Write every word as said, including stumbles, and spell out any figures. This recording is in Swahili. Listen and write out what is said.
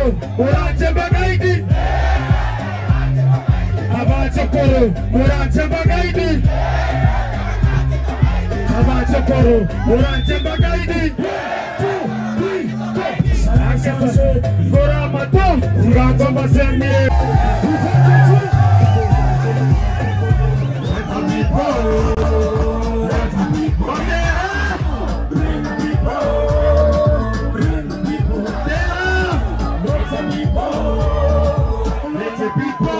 poro, urache bagaidi. Abacha poro, urache bagaidi. Abacha poro, urache bagaidi. Akase, gora mato, urache basemi. People!